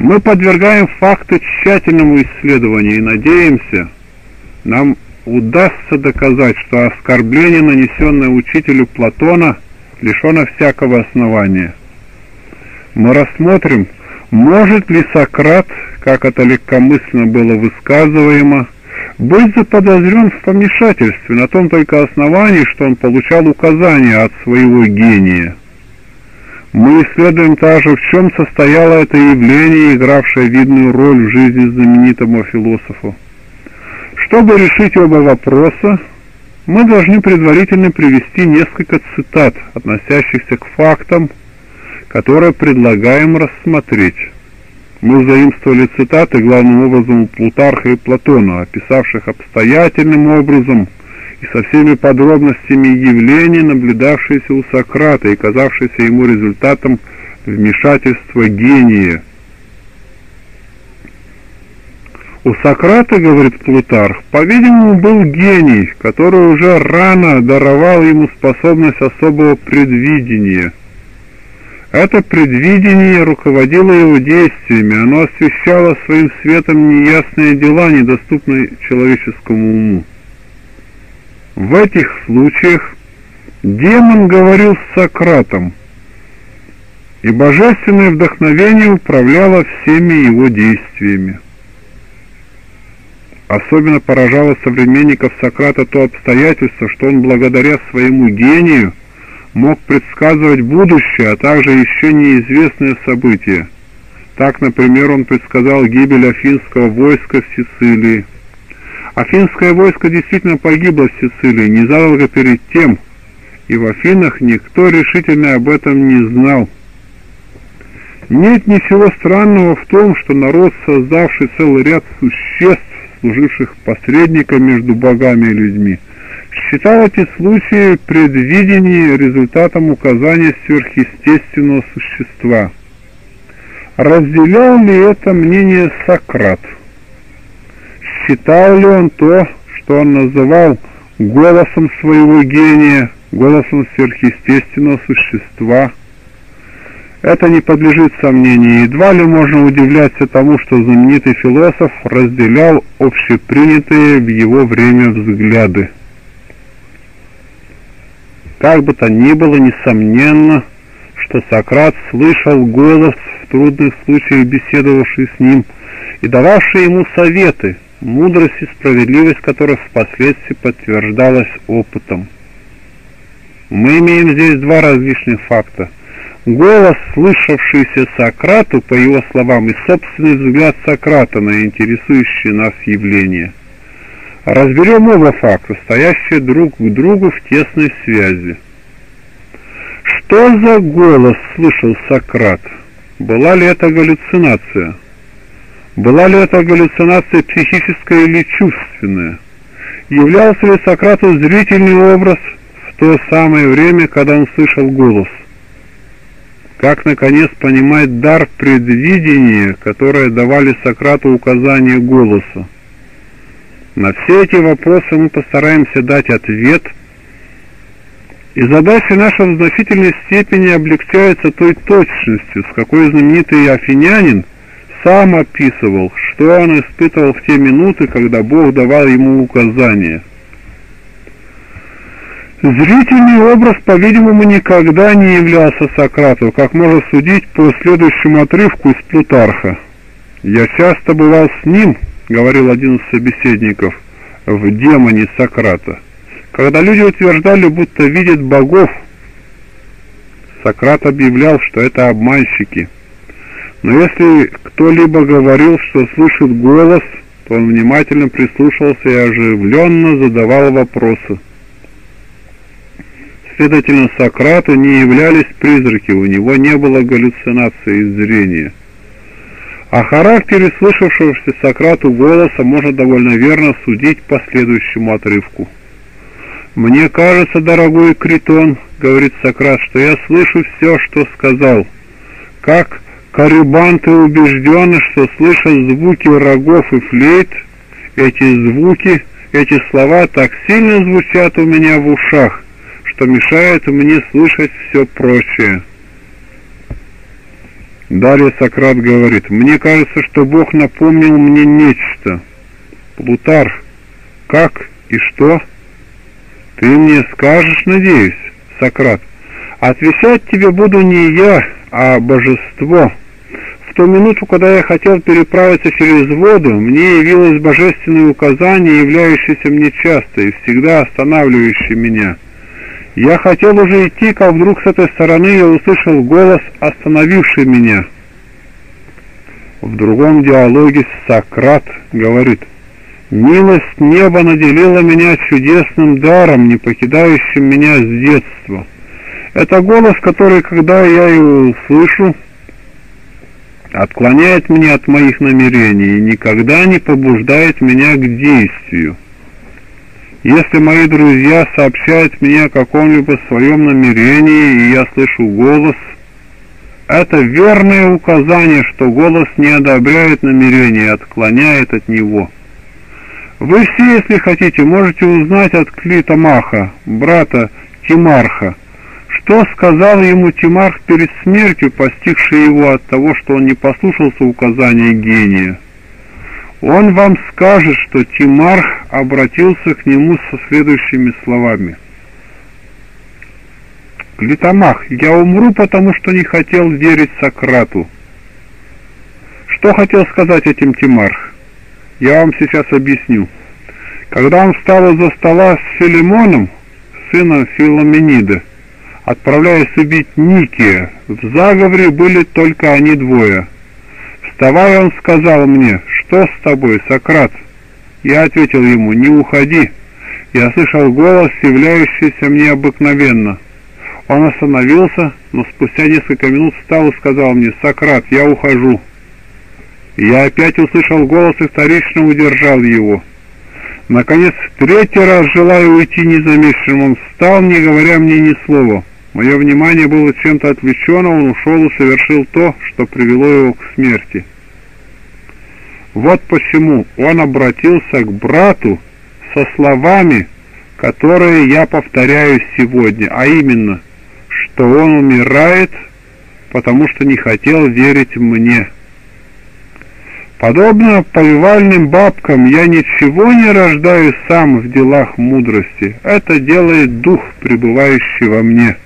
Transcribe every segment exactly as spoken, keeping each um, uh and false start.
Мы подвергаем факты тщательному исследованию и надеемся, нам удастся доказать, что оскорбление, нанесенное учителю Платона, лишено всякого основания. Мы рассмотрим, может ли Сократ, как это легкомысленно было высказываемо, быть заподозрен в помешательстве на том только основании, что он получал указания от своего гения. Мы исследуем также, в чем состояло это явление, игравшее видную роль в жизни знаменитому философу. Чтобы решить оба вопроса, мы должны предварительно привести несколько цитат, относящихся к фактам, которые предлагаем рассмотреть. Мы заимствовали цитаты главным образом у Плутарха и Платона, описавших обстоятельным образом и со всеми подробностями явлений, наблюдавшиеся у Сократа и казавшиеся ему результатом вмешательства гения. У Сократа, говорит Плутарх, по-видимому, был гений, который уже рано даровал ему способность особого предвидения. Это предвидение руководило его действиями, оно освещало своим светом неясные дела, недоступные человеческому уму. В этих случаях демон говорил с Сократом, и божественное вдохновение управляло всеми его действиями. Особенно поражало современников Сократа то обстоятельство, что он благодаря своему гению мог предсказывать будущее, а также еще неизвестные события. Так, например, он предсказал гибель афинского войска в Сицилии. Афинское войско действительно погибло в Сицилии незадолго перед тем, и в Афинах никто решительно об этом не знал. Нет ничего странного в том, что народ, создавший целый ряд существ, служивших посредником между богами и людьми, считал эти случаи предвидения результатом указания сверхъестественного существа. Разделял ли это мнение Сократ? Считал ли он то, что он называл голосом своего гения, голосом сверхъестественного существа? Это не подлежит сомнению, едва ли можно удивляться тому, что знаменитый философ разделял общепринятые в его время взгляды. Как бы то ни было, несомненно, что Сократ слышал голос в трудных случаях, беседовавший с ним, и дававший ему советы, мудрость и справедливость которых впоследствии подтверждалась опытом. Мы имеем здесь два различных факта. Голос, слышавшийся Сократу, по его словам, и собственный взгляд Сократа на интересующие нас явления. Разберем оба факта, стоящие друг к другу в тесной связи. Что за голос слышал Сократ? Была ли это галлюцинация? Была ли это галлюцинация психическая или чувственная? Являлся ли Сократу зрительный образ в то самое время, когда он слышал голос? Как, наконец, понимать дар предвидения, которое давали Сократу указания голоса? На все эти вопросы мы постараемся дать ответ, и задача наша в значительной степени облегчается той точностью, с какой знаменитый афинянин сам описывал, что он испытывал в те минуты, когда Бог давал ему указания. Зрительный образ, по-видимому, никогда не являлся Сократу, как можно судить по следующему отрывку из Плутарха. «Я часто бывал с ним, — говорил один из собеседников, — в демоне Сократа. Когда люди утверждали, будто видят богов, Сократ объявлял, что это обманщики. Но если кто-либо говорил, что слышит голос, то он внимательно прислушивался и оживленно задавал вопросы. Следовательно, Сократу не являлись призраки, у него не было галлюцинации зрения. О характере слышавшегося Сократу голоса можно довольно верно судить по следующему отрывку. «Мне кажется, дорогой Критон, — говорит Сократ, — что я слышу все, что сказал. Как корибанты убеждены, что слышат звуки рогов и флейт, эти звуки, эти слова так сильно звучат у меня в ушах, что мешают мне слышать все прочее». Далее Сократ говорит: «Мне кажется, что Бог напомнил мне нечто». Плутарх: «Как и что?» «Ты мне скажешь, надеюсь». Сократ: «Отвечать тебе буду не я, а божество. В ту минуту, когда я хотел переправиться через воду, мне явилось божественное указание, являющееся мне часто и всегда останавливающее меня. Я хотел уже идти, как вдруг с этой стороны я услышал голос, остановивший меня». В другом диалоге Сократ говорит: «Милость неба наделила меня чудесным даром, не покидающим меня с детства. Это голос, который, когда я его услышу, отклоняет меня от моих намерений и никогда не побуждает меня к действию. Если мои друзья сообщают мне о каком-либо своем намерении, и я слышу голос, это верное указание, что голос не одобряет намерение, а отклоняет от него. Вы все, если хотите, можете узнать от Клитомаха, брата Тимарха, что сказал ему Тимарх перед смертью, постигший его от того, что он не послушался указания гения. Он вам скажет, что Тимарх обратился к нему со следующими словами: «Клитомах, я умру, потому что не хотел верить Сократу». Что хотел сказать этим Тимарх? Я вам сейчас объясню. Когда он встал из-за стола с Филимоном, сыном Филоменида, отправляясь убить Никия, в заговоре были только они двое. Вставая, он сказал мне: «Что с тобой, Сократ?» Я ответил ему: «Не уходи». Я слышал голос, являющийся мне обыкновенно. Он остановился, но спустя несколько минут встал и сказал мне: «Сократ, я ухожу». Я опять услышал голос и вторично удержал его. Наконец, в третий раз, желая уйти незамеченным, он встал, не говоря мне ни слова. Мое внимание было чем-то отвлечено, он ушел и совершил то, что привело его к смерти. Вот почему он обратился к брату со словами, которые я повторяю сегодня, а именно, что он умирает, потому что не хотел верить мне. Подобно повивальным бабкам, я ничего не рождаю сам в делах мудрости. Это делает дух, пребывающий во мне.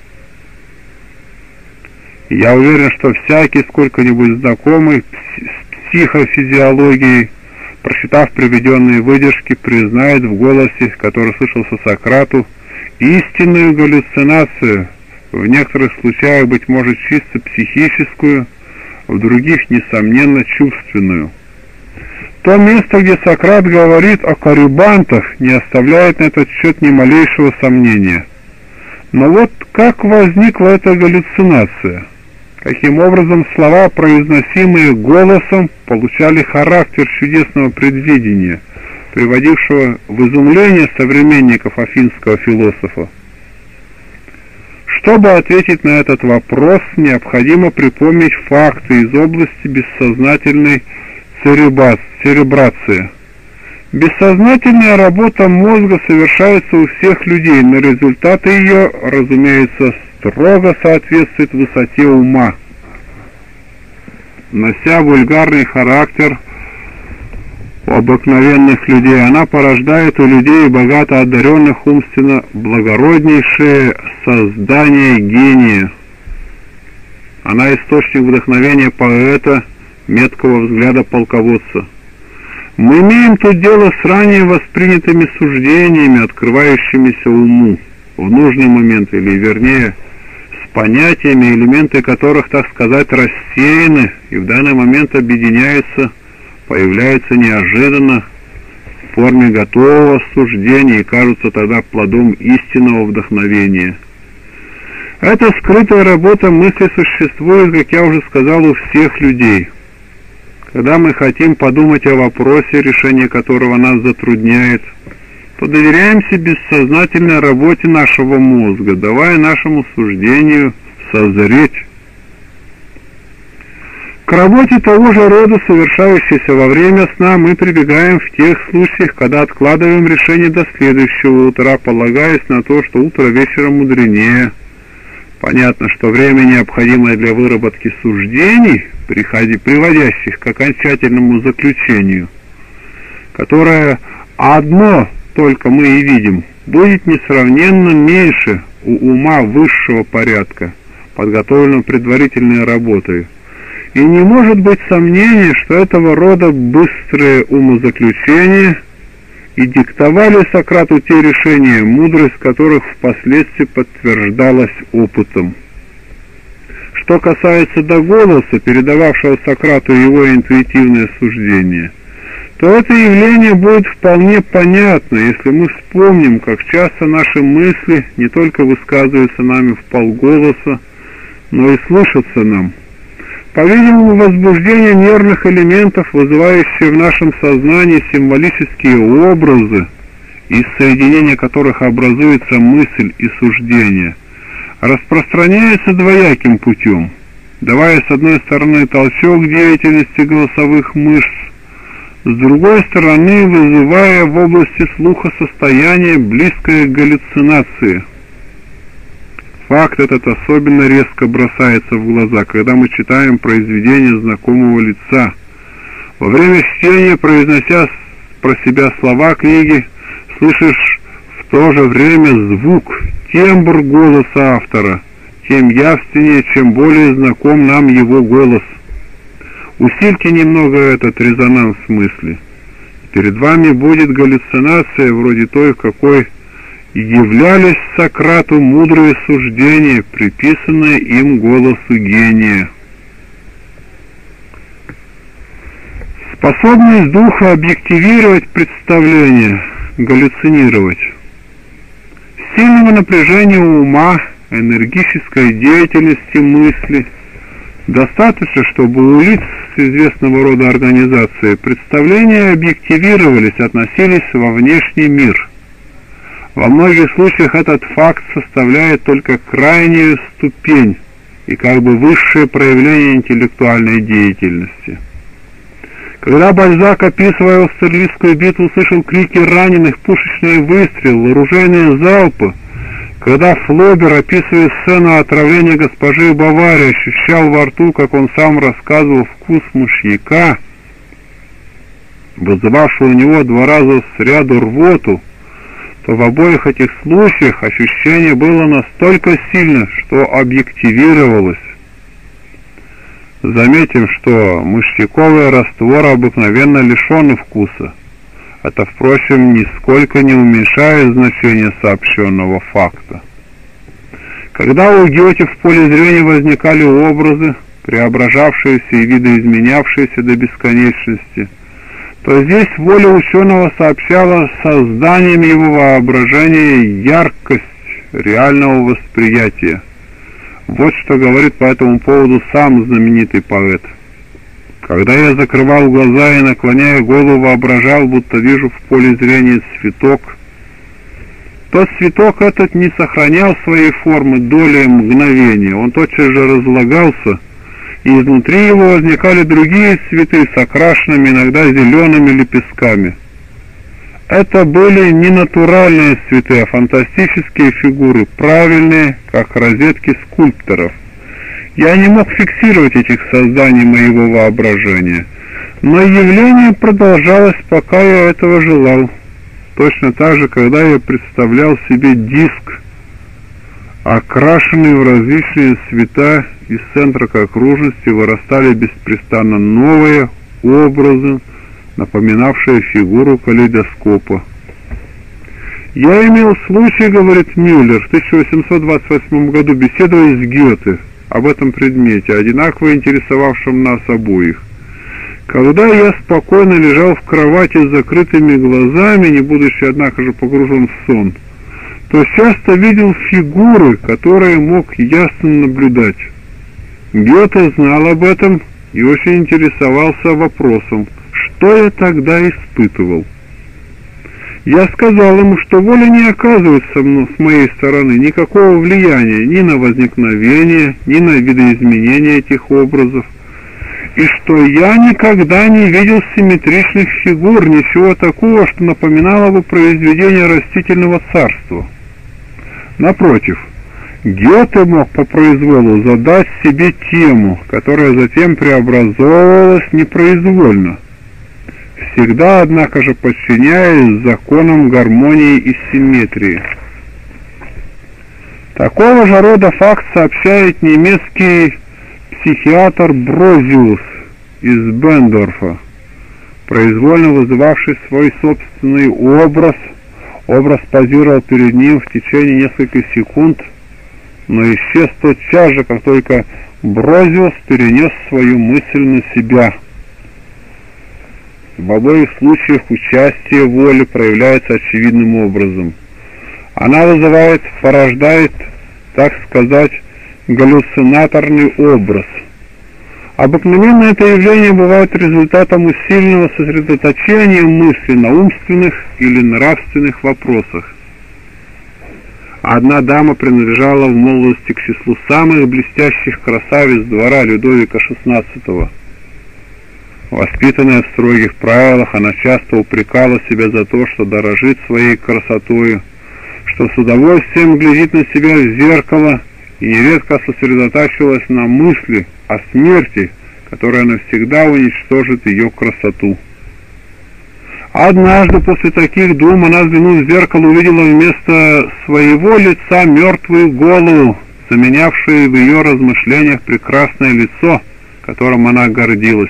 Я уверен, что всякий сколько-нибудь знакомый с психофизиологией, прочитав приведенные выдержки, признает в голосе, который слышался Сократу, истинную галлюцинацию, в некоторых случаях, быть может, чисто психическую, в других, несомненно, чувственную. То место, где Сократ говорит о корибантах, не оставляет на этот счет ни малейшего сомнения. Но вот как возникла эта галлюцинация? Каким образом слова, произносимые голосом, получали характер чудесного предвидения, приводившего в изумление современников афинского философа? Чтобы ответить на этот вопрос, необходимо припомнить факты из области бессознательной церебрации. Бессознательная работа мозга совершается у всех людей, но результаты ее, разумеется, строго соответствуют высоте ума. Нося вульгарный характер у обыкновенных людей, она порождает у людей, богато одаренных умственно, благороднейшее создание гения. Она источник вдохновения поэта, меткого взгляда полководца. Мы имеем тут дело с ранее воспринятыми суждениями, открывающимися уму в нужный момент, или вернее, с понятиями, элементы которых, так сказать, рассеяны и в данный момент объединяются, появляются неожиданно в форме готового суждения и кажутся тогда плодом истинного вдохновения. Эта скрытая работа мысли существует, как я уже сказал, у всех людей. Когда мы хотим подумать о вопросе, решение которого нас затрудняет, то доверяемся бессознательной работе нашего мозга, давая нашему суждению созреть. К работе того же рода, совершающейся во время сна, мы прибегаем в тех случаях, когда откладываем решение до следующего утра, полагаясь на то, что утро вечером мудренее. Понятно, что время, необходимое для выработки суждений, приводящих к окончательному заключению, которое одно только мы и видим, будет несравненно меньше у ума высшего порядка, подготовленного предварительной работой. И не может быть сомнения, что этого рода быстрые умозаключения и диктовали Сократу те решения, мудрость которых впоследствии подтверждалась опытом. Что касается до голоса, передававшего Сократу его интуитивное суждение, то это явление будет вполне понятно, если мы вспомним, как часто наши мысли не только высказываются нами вполголоса, но и слышатся нам. По-видимому, возбуждение нервных элементов, вызывающие в нашем сознании символические образы, из соединения которых образуется мысль и суждение, распространяется двояким путем, давая с одной стороны толчок деятельности голосовых мышц, с другой стороны вызывая в области слуха состояние, близкое к галлюцинации. Факт этот особенно резко бросается в глаза, когда мы читаем произведение знакомого лица. Во время чтения, произнося про себя слова книги, слышишь в то же время звук, тембр голоса автора, тем явственнее, чем более знаком нам его голос. Усильте немного этот резонанс мысли. Перед вами будет галлюцинация вроде той, какой являлись Сократу мудрые суждения, приписанные им голосу гения. Способность духа объективировать представление, галлюцинировать. Сильного напряжения ума, энергической деятельности мысли достаточно, чтобы у лиц с известного рода организации представления объективировались, относились во внешний мир. Во многих случаях этот факт составляет только крайнюю ступень и как бы высшее проявление интеллектуальной деятельности. Когда Бальзак, описывая Аустерлицкую битву, услышал крики раненых, пушечные выстрелы, оружейные залпы, когда Флобер, описывая сцену отравления госпожи Баварии, ощущал во рту, как он сам рассказывал, вкус мышьяка, вызывавшего у него два раза сряду рвоту, то в обоих этих случаях ощущение было настолько сильно, что объективировалось. Заметим, что мышьяковый раствор обыкновенно лишен вкуса. Это, впрочем, нисколько не уменьшает значение сообщенного факта. Когда у Гёте в поле зрения возникали образы, преображавшиеся и видоизменявшиеся до бесконечности, то здесь воля ученого сообщала созданием его воображения яркость реального восприятия. Вот что говорит по этому поводу сам знаменитый поэт. Когда я закрывал глаза и, наклоняя голову, воображал, будто вижу в поле зрения цветок, то цветок этот не сохранял своей формы доли мгновения, он тотчас же разлагался, и изнутри его возникали другие цветы с окрашенными, иногда зелеными лепестками. Это были не натуральные цветы, а фантастические фигуры, правильные, как розетки скульпторов. Я не мог фиксировать этих созданий моего воображения, но явление продолжалось, пока я этого желал. Точно так же, когда я представлял себе диск, окрашенный в различные цвета, из центра к окружности вырастали беспрестанно новые образы, напоминавшие фигуру калейдоскопа. Я имел случай, говорит Мюллер, в тысяча восемьсот двадцать восьмом году беседовать с Гёте об этом предмете, одинаково интересовавшем нас обоих. Когда я спокойно лежал в кровати с закрытыми глазами, не будучи, однако же, погружен в сон, то часто видел фигуры, которые мог ясно наблюдать. Гёте знал об этом и очень интересовался вопросом, что я тогда испытывал. Я сказал ему, что воля не оказывает со мной, с моей стороны никакого влияния ни на возникновение, ни на видоизменение этих образов, и что я никогда не видел симметричных фигур, ничего такого, что напоминало бы произведение растительного царства. Напротив, Гёте мог по произволу задать себе тему, которая затем преобразовывалась непроизвольно, всегда, однако же, подчиняясь законам гармонии и симметрии. Такого же рода факт сообщает немецкий психиатр Брозиус из Бендорфа, произвольно вызывавший свой собственный образ. Образ позировал перед ним в течение нескольких секунд, но исчез тотчас же, как только Брозиус перенес свою мысль на себя. В обоих случаях участие воли проявляется очевидным образом. Она вызывает, порождает, так сказать, галлюцинаторный образ. Обыкновенно это явление бывает результатом усиленного сосредоточения мысли на умственных или нравственных вопросах. Одна дама принадлежала в молодости к числу самых блестящих красавиц двора Людовика шестнадцатого. Воспитанная в строгих правилах, она часто упрекала себя за то, что дорожит своей красотою, что с удовольствием глядит на себя в зеркало, и нередко сосредотачивалась на мысли о смерти, которая навсегда уничтожит ее красоту. Однажды после таких дум она, взглянув в зеркало, увидела вместо своего лица мертвую голову, заменявшую в ее размышлениях прекрасное лицо, которым она гордилась.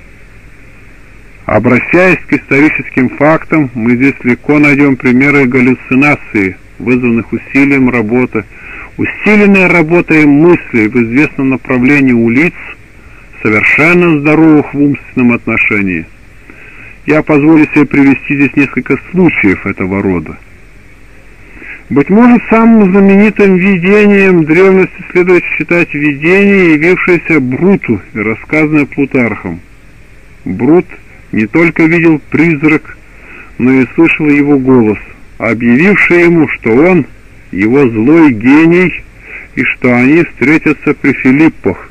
Обращаясь к историческим фактам, мы здесь легко найдем примеры галлюцинации, вызванных усилием работы, усиленной работой мыслей в известном направлении у лиц, совершенно здоровых в умственном отношении. Я позволю себе привести здесь несколько случаев этого рода. Быть может, самым знаменитым видением древности следует считать видение, явившееся Бруту и рассказанное Плутархом. Брут не только видел призрак, но и слышал его голос, объявивший ему, что он его злой гений и что они встретятся при Филиппах.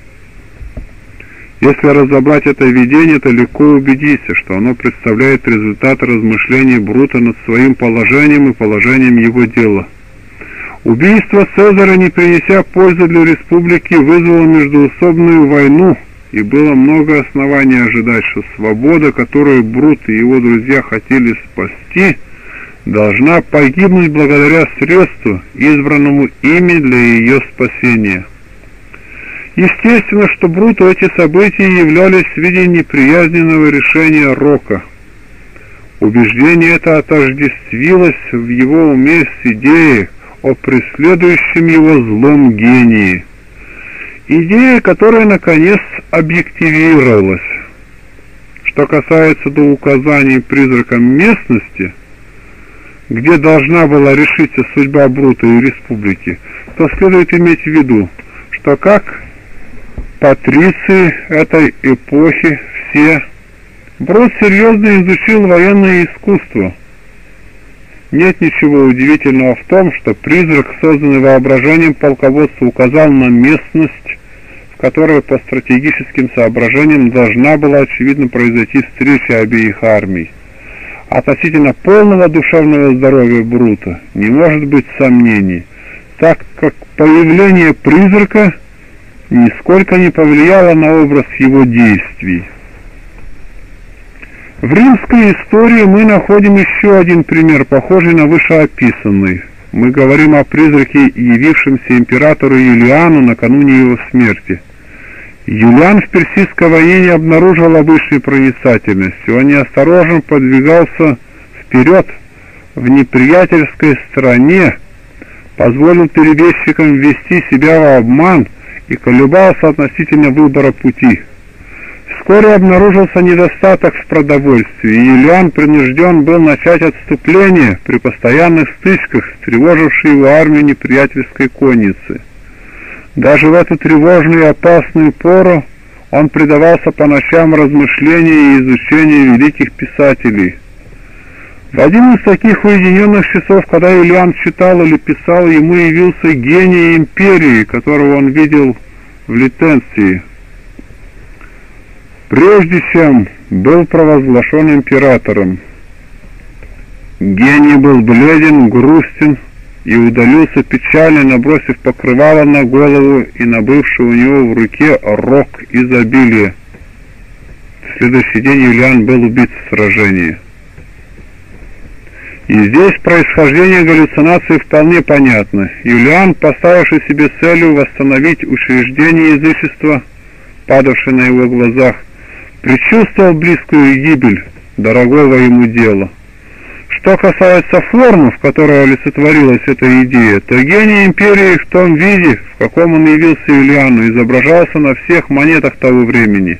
Если разобрать это видение, то легко убедиться, что оно представляет результат размышлений Брута над своим положением и положением его дела. Убийство Цезаря, не принеся пользы для республики, вызвало междоусобную войну, и было много оснований ожидать, что свобода, которую Брут и его друзья хотели спасти, должна погибнуть благодаря средству, избранному ими для ее спасения. Естественно, что Бруту эти события являлись в виде неприязненного решения Рока. Убеждение это отождествилось в его уме с идеей о преследующем его злом гении. Идея, которая, наконец, объективировалась. Что касается до указаний призракам местности, где должна была решиться судьба Брута и республики, то следует иметь в виду, что как патриции этой эпохи все, Брут серьезно изучил военное искусство. Нет ничего удивительного в том, что призрак, созданный воображением полководца, указал на местность, в которой по стратегическим соображениям должна была очевидно произойти встреча обеих армий. Относительно полного душевного здоровья Брута не может быть сомнений, так как появление призрака нисколько не повлияло на образ его действий. В римской истории мы находим еще один пример, похожий на вышеописанный. Мы говорим о призраке, явившемся императору Юлиану накануне его смерти. Юлиан в Персидской войне не обнаружил обычной проницательности. Он неосторожно подвигался вперед в неприятельской стране, позволил перебежчикам ввести себя в обман и колебался относительно выбора пути. Вскоре обнаружился недостаток в продовольствии, и Юлиан принужден был начать отступление при постоянных стычках, тревожившей его армию неприятельской конницы. Даже в эту тревожную и опасную пору он предавался по ночам размышлению и изучению великих писателей. В один из таких уединенных часов, когда Юлиан читал или писал, ему явился гений империи, которого он видел в Литенции, прежде чем был провозглашен императором. Гений был бледен, грустен, и удалился печально, набросив покрывало на голову и набывший у него в руке рог изобилия. В следующий день Юлиан был убит в сражении. И здесь происхождение галлюцинации вполне понятно. Юлиан, поставивший себе целью восстановить учреждение язычества, падавшее на его глазах, предчувствовал близкую гибель дорогого ему дела. Что касается формы, в которой олицетворилась эта идея, то гений империи в том виде, в каком он явился Юлиану, изображался на всех монетах того времени.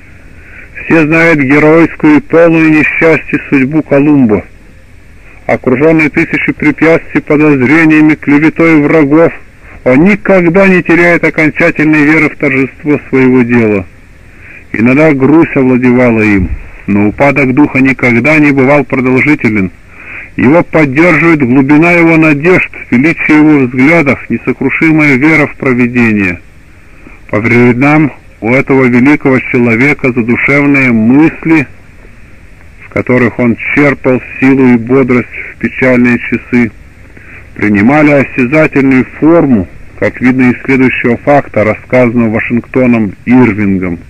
Все знают геройскую и полную несчастья судьбу Колумба. Окруженный тысячей препятствий, подозрениями, клеветой врагов, он никогда не теряет окончательной веры в торжество своего дела. Иногда грусть овладевала им, но упадок духа никогда не бывал продолжителен. Его поддерживает глубина его надежд, величие его взглядов, несокрушимая вера в провидение. По временам у этого великого человека задушевные мысли, в которых он черпал силу и бодрость в печальные часы, принимали осязательную форму, как видно из следующего факта, рассказанного Вашингтоном Ирвингом.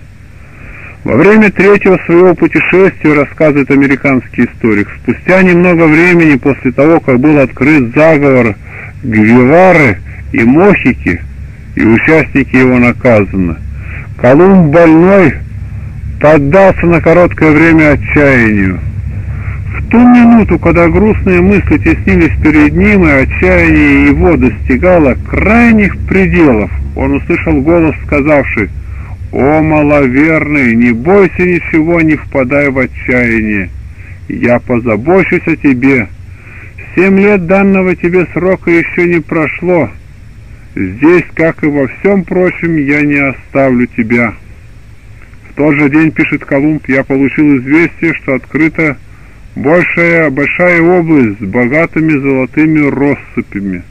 Во время третьего своего путешествия, рассказывает американский историк, спустя немного времени после того, как был открыт заговор Гвевары и Мохики, и участники его наказаны, Колумб больной поддался на короткое время отчаянию. В ту минуту, когда грустные мысли теснились перед ним, и отчаяние его достигало крайних пределов, он услышал голос, сказавший: «О, маловерный, не бойся ничего, не впадай в отчаяние. Я позабочусь о тебе. Семь лет данного тебе срока еще не прошло. Здесь, как и во всем прочем, я не оставлю тебя». В тот же день, пишет Колумб, я получил известие, что открыта большая, большая область с богатыми золотыми россыпями.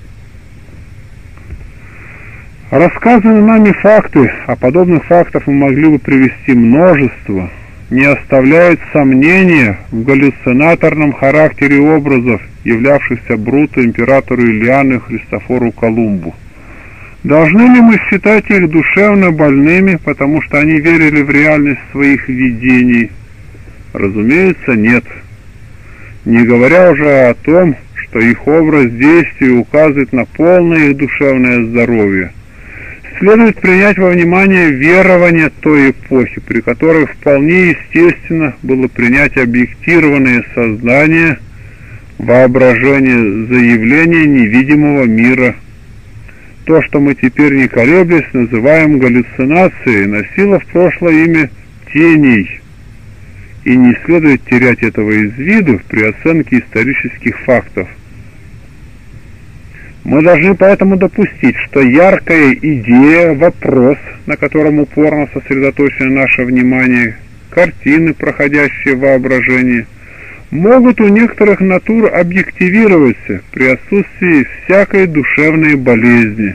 Рассказанные нами факты, а подобных фактов мы могли бы привести множество, не оставляют сомнения в галлюцинаторном характере образов, являвшихся Бруту, императору Юлиану и Христофору Колумбу. Должны ли мы считать их душевно больными, потому что они верили в реальность своих видений? Разумеется, нет. Не говоря уже о том, что их образ действий указывает на полное их душевное здоровье. Следует принять во внимание верования той эпохи, при которой вполне естественно было принять объектированное сознание, воображение заявления невидимого мира. То, что мы теперь не колеблясь называем галлюцинацией, носило в прошлое имя теней, и не следует терять этого из виду при оценке исторических фактов. Мы должны поэтому допустить, что яркая идея, вопрос, на котором упорно сосредоточено наше внимание, картины, проходящие в воображении, могут у некоторых натур объективироваться при отсутствии всякой душевной болезни.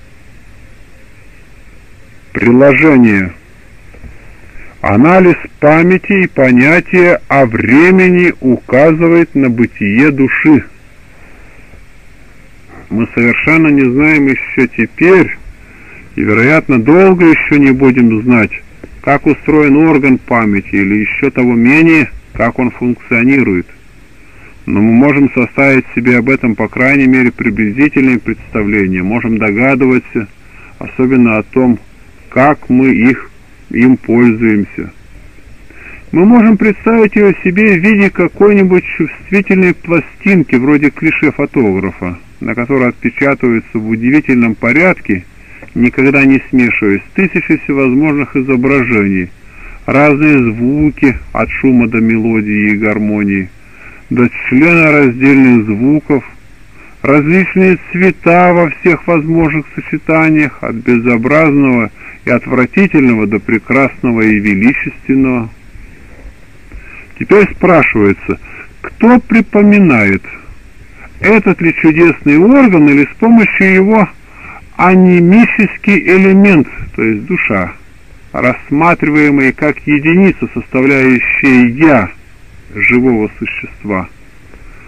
Приложение. Анализ памяти и понятия о времени указывает на бытие души. Мы совершенно не знаем еще теперь, и, вероятно, долго еще не будем знать, как устроен орган памяти, или еще того менее, как он функционирует. Но мы можем составить себе об этом, по крайней мере, приблизительное представление, можем догадываться, особенно о том, как мы их, им пользуемся. Мы можем представить ее себе в виде какой-нибудь чувствительной пластинки, вроде клише фотографа, на которой отпечатываются в удивительном порядке, никогда не смешиваясь, тысячи всевозможных изображений, разные звуки от шума до мелодии и гармонии, до члена раздельных звуков, различные цвета во всех возможных сочетаниях, от безобразного и отвратительного до прекрасного и величественного. Теперь спрашивается, кто припоминает, этот ли чудесный орган или с помощью его анимический элемент, то есть душа, рассматриваемый как единица, составляющая «я» живого существа.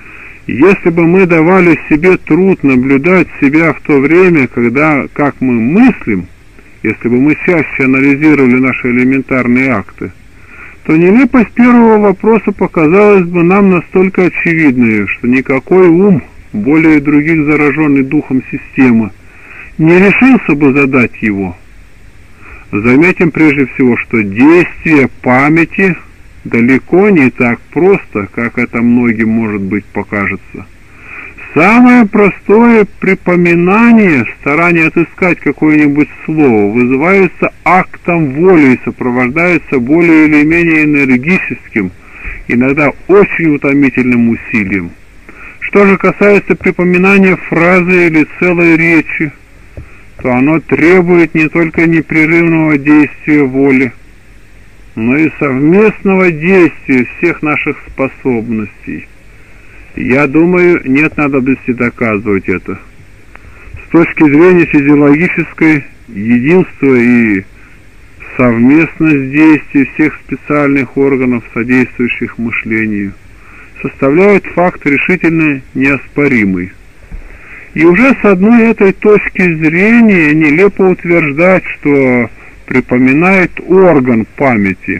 Если бы мы давали себе труд наблюдать себя в то время, когда, как мы мыслим, если бы мы чаще анализировали наши элементарные акты, то нелепость первого вопроса показалась бы нам настолько очевидной, что никакой ум, более других зараженный духом системы, не решился бы задать его. Заметим прежде всего, что действие памяти далеко не так просто, как это многим, может быть, покажется. Самое простое припоминание, старание отыскать какое-нибудь слово, вызывается актом воли и сопровождается более или менее энергическим, иногда очень утомительным усилием. Что же касается припоминания фразы или целой речи, то оно требует не только непрерывного действия воли, но и совместного действия всех наших способностей. Я думаю, нет надобности доказывать это. С точки зрения физиологической, единство и совместность действий всех специальных органов, содействующих мышлению, составляют факт решительно неоспоримый. И уже с одной этой точки зрения нелепо утверждать, что припоминает орган памяти.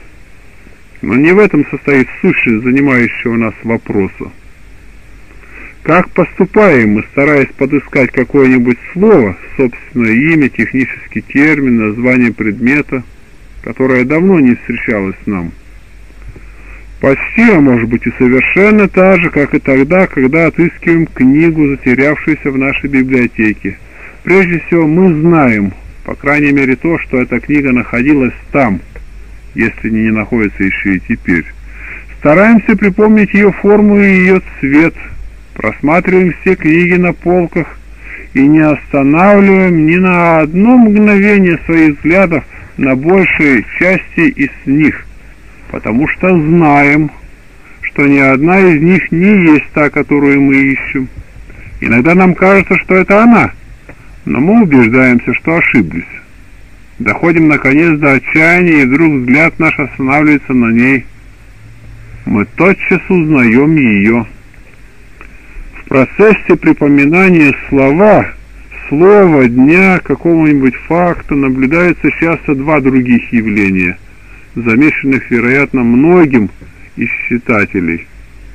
Но не в этом состоит сущность занимающего нас вопроса. Как поступаем мы, стараясь подыскать какое-нибудь слово, собственное имя, технический термин, название предмета, которое давно не встречалось нам? Почти, а может быть и совершенно так же, как и тогда, когда отыскиваем книгу, затерявшуюся в нашей библиотеке. Прежде всего, мы знаем, по крайней мере, то, что эта книга находилась там, если не находится еще и теперь. Стараемся припомнить ее форму и ее цвет, просматриваем все книги на полках и не останавливаем ни на одно мгновение своих взглядов на большей части из них, потому что знаем, что ни одна из них не есть та, которую мы ищем. Иногда нам кажется, что это она, но мы убеждаемся, что ошиблись. Доходим, наконец, до отчаяния, и вдруг взгляд наш останавливается на ней. Мы тотчас узнаем ее. В процессе припоминания слова, слова, дня, какого-нибудь факта наблюдается часто два других явления, замеченных, вероятно, многим из читателей.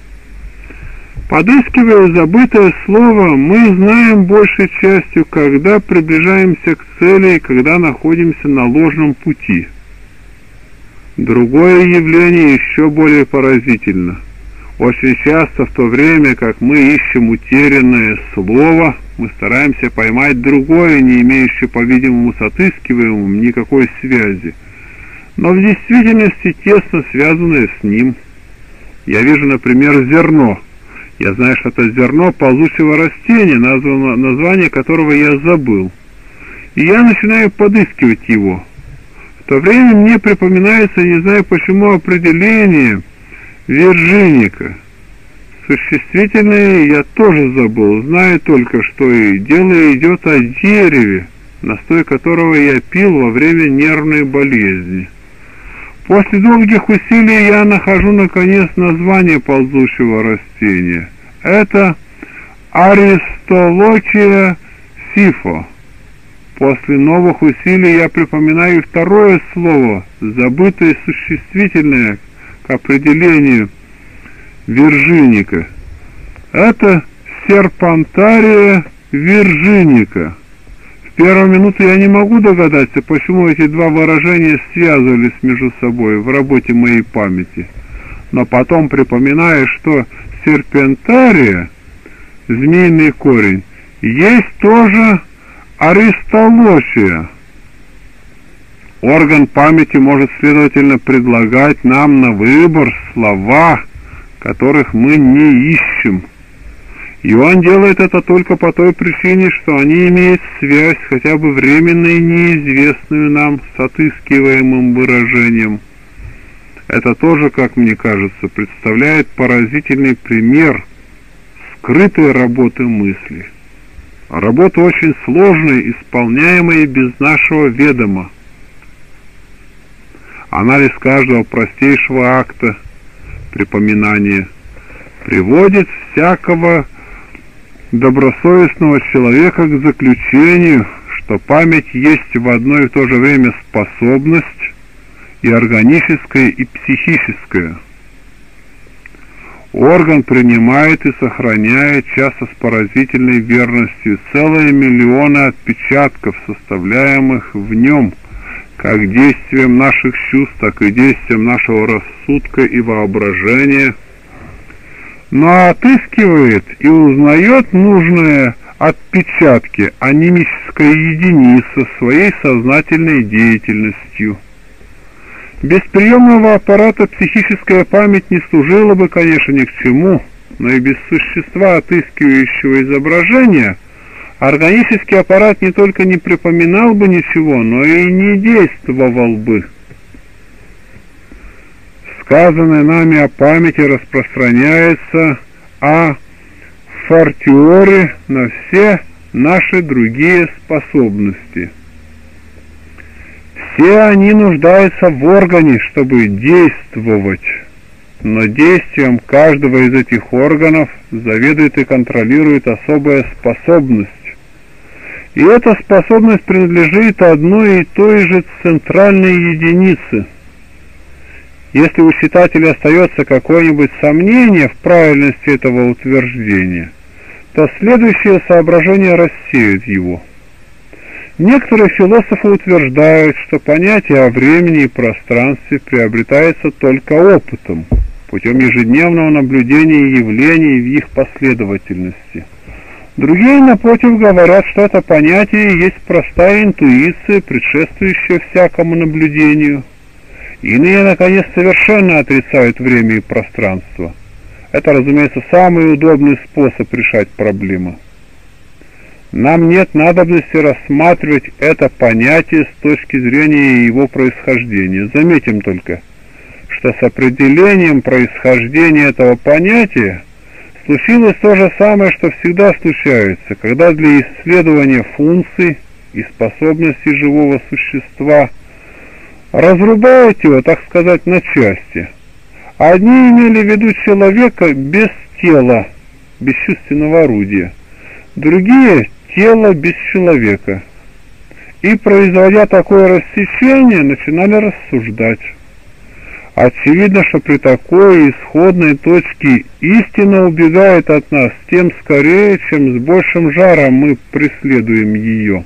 Подыскивая забытое слово, мы знаем большей частью, когда приближаемся к цели и когда находимся на ложном пути. Другое явление еще более поразительно. Очень часто в то время, как мы ищем утерянное слово, мы стараемся поймать другое, не имеющее, по-видимому, с отыскиваемым никакой связи, но в действительности тесно связанное с ним. Я вижу, например, зерно. Я знаю, что это зерно ползучего растения, названо, название которого я забыл. И я начинаю подыскивать его. В то время мне припоминается, не знаю почему, определение виржиника. Существительное я тоже забыл, знаю только, что и дело идет о дереве, настой которого я пил во время нервной болезни. После долгих усилий я нахожу, наконец, название ползущего растения. Это Аристолокия сифо. После новых усилий я припоминаю второе слово, забытое существительное к определению виржиника. Это серпантария виржиника. В первую минуту я не могу догадаться, почему эти два выражения связывались между собой в работе моей памяти. Но потом припоминаю, что серпентария, змеиный корень, есть тоже аристолочия. Орган памяти может, следовательно, предлагать нам на выбор слова, которых мы не ищем. И он делает это только по той причине, что они имеют связь, хотя бы временную и неизвестную нам, с отыскиваемым выражением. Это тоже, как мне кажется, представляет поразительный пример скрытой работы мысли. Работа очень сложная, исполняемая без нашего ведома. Анализ каждого простейшего акта припоминания приводит всякого добросовестного человека к заключению, что память есть в одно и то же время способность и органическая, и психическая. Орган принимает и сохраняет часто с поразительной верностью целые миллионы отпечатков, составляемых в нем, как действием наших чувств, так и действием нашего рассудка и воображения, но отыскивает и узнает нужные отпечатки анимической единицы своей сознательной деятельностью. Без приемного аппарата психическая память не служила бы, конечно, ни к чему, но и без существа, отыскивающего изображения, органический аппарат не только не припоминал бы ничего, но и не действовал бы. Сказанное нами о памяти распространяется а фортиори на все наши другие способности. Все они нуждаются в органе, чтобы действовать, но действием каждого из этих органов заведует и контролирует особая способность. И эта способность принадлежит одной и той же центральной единице. Если у читателя остается какое-нибудь сомнение в правильности этого утверждения, то следующее соображение рассеет его. Некоторые философы утверждают, что понятие о времени и пространстве приобретается только опытом, путем ежедневного наблюдения явлений в их последовательности. Другие, напротив, говорят, что это понятие есть простая интуиция, предшествующая всякому наблюдению. Иные, наконец, совершенно отрицают время и пространство. Это, разумеется, самый удобный способ решать проблемы. Нам нет надобности рассматривать это понятие с точки зрения его происхождения. Заметим только, что с определением происхождения этого понятия случилось то же самое, что всегда случается, когда для исследования функций и способностей живого существа разрубают его, так сказать, на части. Одни имели в виду человека без тела, бесчувственного орудия, другие — тело без человека. И, производя такое рассечение, начинали рассуждать. Очевидно, что при такой исходной точке истина убегает от нас тем скорее, чем с большим жаром мы преследуем ее.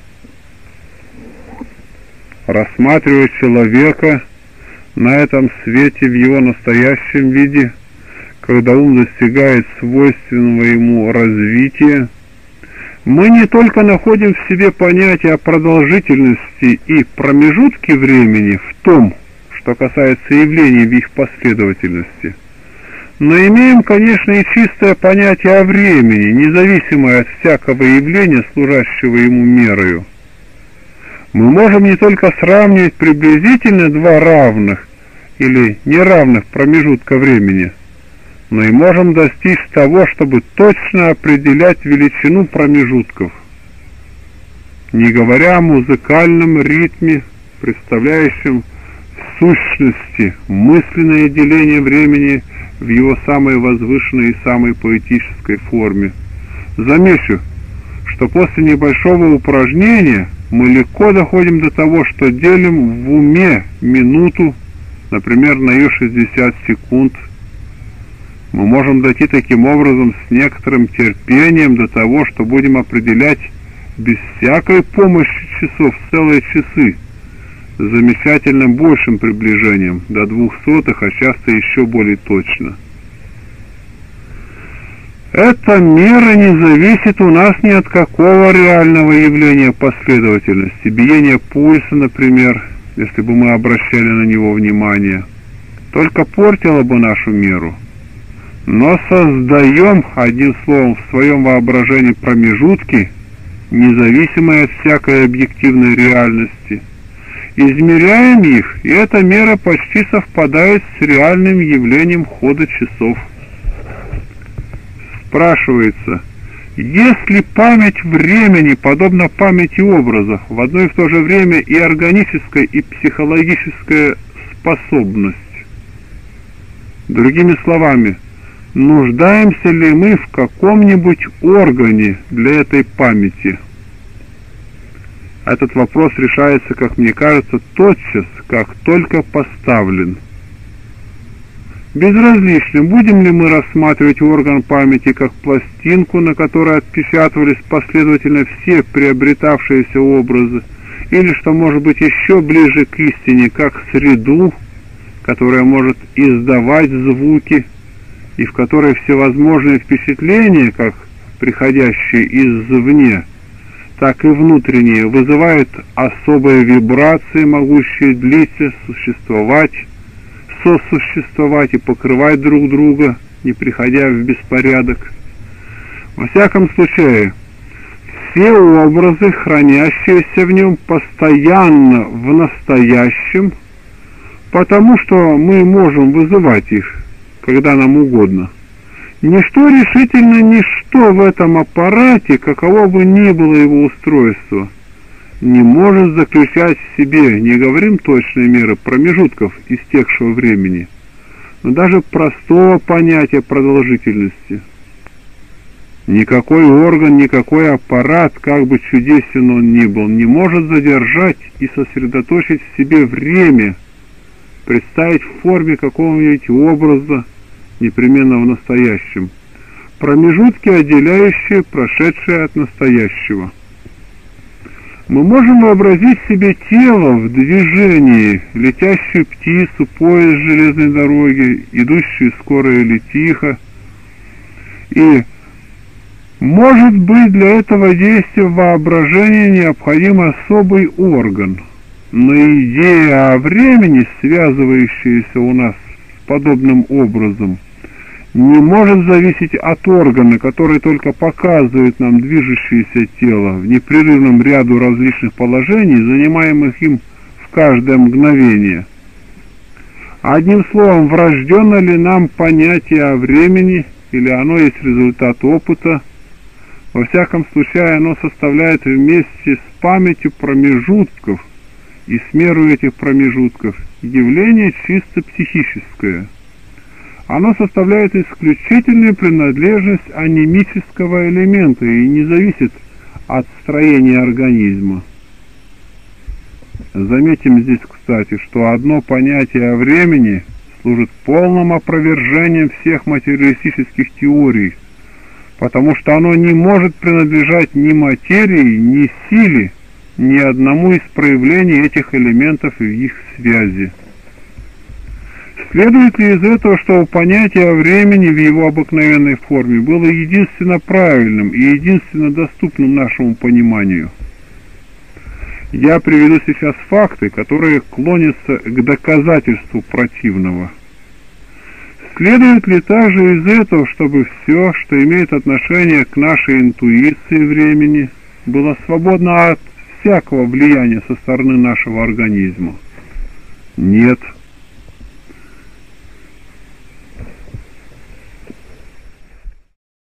Рассматривая человека на этом свете в его настоящем виде, когда ум достигает свойственного ему развития, мы не только находим в себе понятие о продолжительности и промежутке времени в том, что касается явлений в их последовательности, но имеем, конечно, и чистое понятие о времени, независимое от всякого явления, служащего ему мерою. Мы можем не только сравнивать приблизительно два равных или неравных промежутка времени, но и можем достичь того, чтобы точно определять величину промежутков, не говоря о музыкальном ритме, представляющем в сущности мысленное деление времени в его самой возвышенной и самой поэтической форме. Замечу, что после небольшого упражнения мы легко доходим до того, что делим в уме минуту, например, на ее шестьдесят секунд. Мы можем дойти таким образом с некоторым терпением до того, что будем определять без всякой помощи часов целые часы, с замечательным большим приближением, до двухсотых, а часто еще более точно. Эта мера не зависит у нас ни от какого реального явления последовательности, биения пульса, например, если бы мы обращали на него внимание, только портила бы нашу меру. Но создаем, одним словом, в своем воображении промежутки, независимые от всякой объективной реальности, измеряем их, и эта мера почти совпадает с реальным явлением хода часов. Спрашивается, если память времени подобна памяти образов, в одно и в то же время и органическая, и психологическая способность? Другими словами, нуждаемся ли мы в каком-нибудь органе для этой памяти? Этот вопрос решается, как мне кажется, тотчас, как только поставлен. Безразлично, будем ли мы рассматривать орган памяти как пластинку, на которой отпечатывались последовательно все приобретавшиеся образы, или, что может быть еще ближе к истине, как среду, которая может издавать звуки, и в которой всевозможные впечатления, как приходящие извне, так и внутренние, вызывают особые вибрации, могущие длиться, существовать, сосуществовать и покрывать друг друга, не приходя в беспорядок. Во всяком случае, все образы, хранящиеся в нем постоянно в настоящем, потому что мы можем вызывать их, когда нам угодно. Ничто, решительно ничто в этом аппарате, каково бы ни было его устройство, не может заключать в себе, не говорим точной меры, промежутков истекшего времени, но даже простого понятия продолжительности. Никакой орган, никакой аппарат, как бы чудесен он ни был, не может задержать и сосредоточить в себе время, представить в форме какого-нибудь образа, непременно в настоящем, промежутки, отделяющие прошедшее от настоящего. Мы можем вообразить себе тело в движении, летящую птицу, поезд железной дороги, идущую скоро или тихо, и, может быть, для этого действия воображения необходим особый орган, но идея о времени, связывающаяся у нас с подобным образом, не может зависеть от органа, который только показывает нам движущееся тело в непрерывном ряду различных положений, занимаемых им в каждое мгновение. Одним словом, врожденно ли нам понятие о времени, или оно есть результат опыта? Во всяком случае, оно составляет вместе с памятью промежутков и с мерой этих промежутков явление чисто психическое. Оно составляет исключительную принадлежность анемического элемента и не зависит от строения организма. Заметим здесь, кстати, что одно понятие о времени служит полным опровержением всех материалистических теорий, потому что оно не может принадлежать ни материи, ни силе, ни одному из проявлений этих элементов и их связи. Следует ли из этого, что понятие о времени в его обыкновенной форме было единственно правильным и единственно доступным нашему пониманию? Я приведу сейчас факты, которые клонятся к доказательству противного. Следует ли также из этого, чтобы все, что имеет отношение к нашей интуиции времени, было свободно от всякого влияния со стороны нашего организма? Нет.